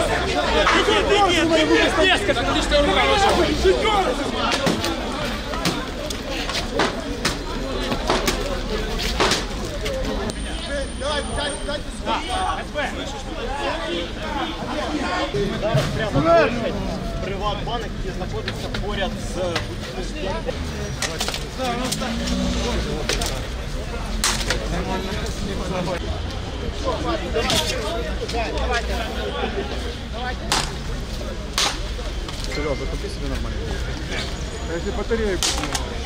Иди, резко, так ты что рука Приватбанк, який знаходиться поряд з Сережа, купи себе нормально. А если батарею купим?